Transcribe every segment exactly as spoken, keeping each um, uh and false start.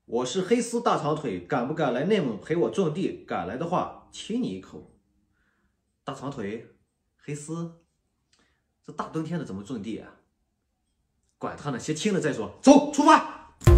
我是黑丝大长腿，敢不敢来内蒙陪我种地？敢来的话，亲你一口。大长腿，黑丝，这大冬天的怎么种地啊？管他呢，先亲了再说。走，出发！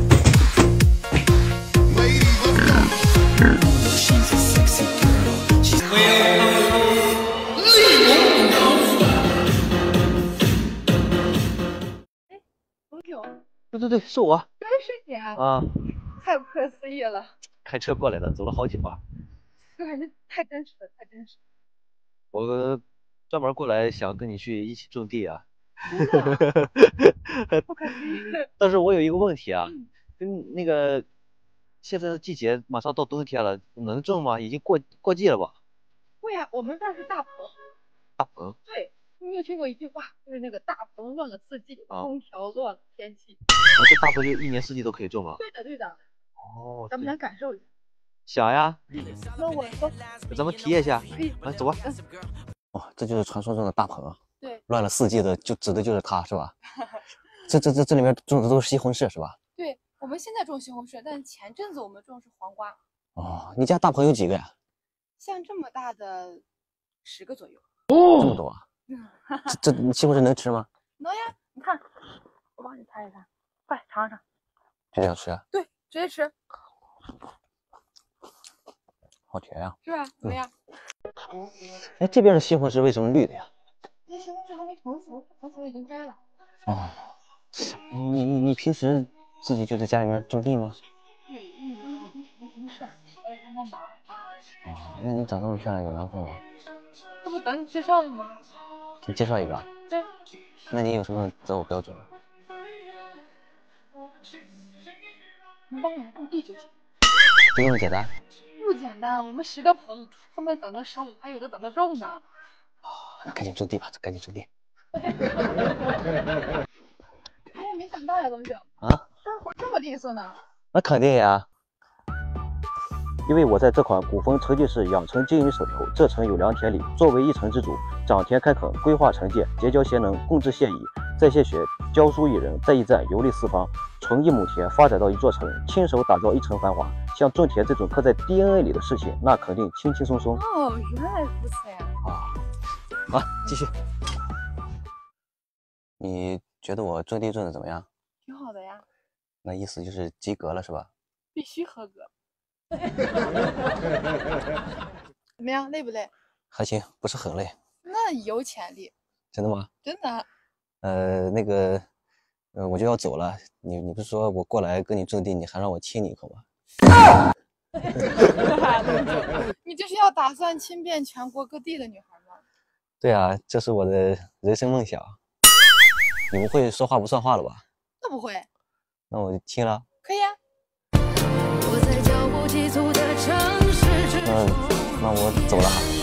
哎，龙九， 对对对，是我真是你啊！ 啊， 太不可思议了， 开车过来的，走了好久啊。 这感觉太真实了，太真实了。 我专门过来想跟你去一起种地啊。 真的啊？不可思议。 但是我有一个问题啊， 嗯， 跟那个现在的季节马上到冬天了，能种吗？已经过过季了吧？ 对呀，我们这儿是大棚。 大棚对，你有没有听过一句话，就是那个大棚乱了四季， 啊， 空调乱了天气。 我这大棚就一年四季都可以种吗？ 对的，对的。 哦， 咱们对来感受一下。 想呀， 那我说咱们体验一下， 可以。 来走吧。 哦，这就是传说中的大棚， 对乱了四季的，就指的就是它，是吧？这这这这里面种的都是西红柿，是吧？ 对，我们现在种西红柿，但前阵子我们种是黄瓜。 哦，你家大棚有几个呀？ 像这么大的十个左右。 这么多啊？这这西红柿能吃吗？ 能呀，你看，我帮你猜一猜，快尝尝。 就这样吃啊？ 对，直接吃， 好甜呀！ 是吧？怎么样？ 哎，这边的西红柿为什么绿的呀？ 那西红柿还没成熟，成熟已经摘了。 哦，你你你平时自己就在家里面种地吗？ 嗯嗯嗯，没事，我也在那忙。 哦，那你长这么漂亮有男朋友吗？ 这不等你介绍了吗？ 你介绍一个。 对。 那你有什么择偶标准？ 能帮我种地就行。 就这么简单？ 不简单，我们十个棚，后面等着收，还有的等着种呢。 赶紧种地吧，赶紧种地。 我也没想到呀，龙九啊？ 干活这么利索呢？ 那肯定呀。 因为我在这款古风沉浸式养成经营手游《这城有良田》里，作为一城之主，长田开垦，规划城建，结交贤能，共治县邑，在谢学，教书育人，在驿站游历四方，从一亩田发展到一座城，亲手打造一城繁华。像种田这种刻在 D N A 里的事情，那肯定轻轻松松。 哦，原来如此呀！ 啊，好，继续。你觉得我种地种的怎么样？ 挺好的呀， 那意思就是及格了是吧？ 必须合格。怎么样，累不累？ 还行，不是很累。 那有潜力。 真的吗？ 真的。 呃，那个，呃，我就要走了。你你不是说我过来跟你种地，你还让我亲你一口吗？ 你就是要打算亲遍全国各地的女孩吗？ 对啊，这是我的人生梦想。你不会说话不算话了吧？ 那不会。 那我就亲了。 可以啊。 嗯，那我走了哈。